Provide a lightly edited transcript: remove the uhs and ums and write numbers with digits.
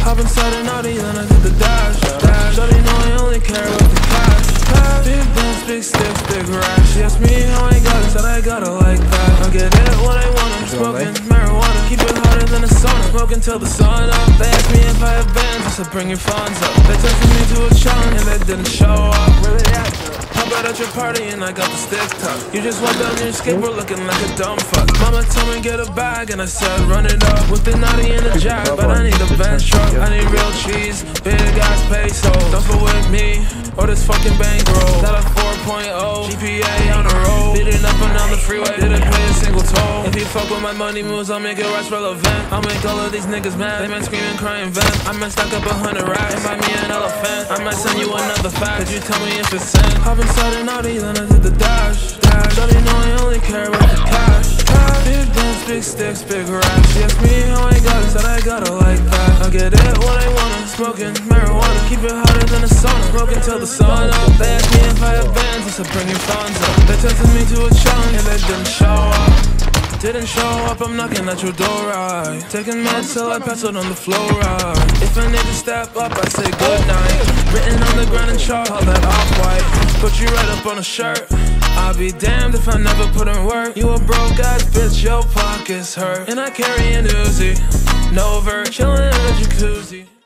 Hop inside an Audi, then I hit the dash. Shawty know I only care about the cash. Big bands, big sticks, big racks. She asked me how I got it, said I got it like that. I get it when I want it, smoking marijuana. Keep it hotter than a sauna, smoking till the sun up. They asked me if I had bands, I said bring your funds up. They tested me to a challenge and they didn't show up. Really Hop out at your party and I got the stick tucked. You just walked down your skateboard looking like a dumb fuck. Mama told me get a bag and I said run it up. With the naughty and the jack, but I need a Benz truck. I need real cheese, big ass pesos. Don't fuck with me or this fucking bankroll. Got a 4.0 GPA on the road. Beating up and down the freeway, didn't pay a single toll. If you fuck with my money moves, I'll make it rush relevant. I'll make all of these niggas mad. They might scream and cry and vent. I might stack up 100 racks and buy me an elephant. I might send you another fact. Could you tell me if it's sent? Hop inside an Audi, then I did the dash. Shawty know I only care about the cash. Big bands, big sticks, big racks. She asked me how I got it, said I got it like that. I get it when I want it, smoking marijuana. Keep it hotter than a sauna, smoking till the sun up. They asked me if I had bands, I said bring your funds up. They tested me to a challenge and they didn't show up. Didn't show up, I'm knocking at your door, right? Taking meds till I pass out on the floor, right? If a nigga step up, I say goodnight. Written on the ground in chalk, all that off-white. Put you right up on a shirt. I'll be damned if I never put in work. You a broke ass bitch, your pockets hurt. And I carry an Uzi, no vert, chillin' in a jacuzzi.